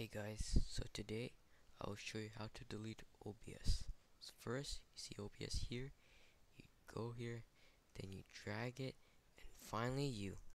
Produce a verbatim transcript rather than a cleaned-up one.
Hey guys, so today I'll show you how to delete O B S. So first, you see O B S here, you go here, then you drag it, and finally you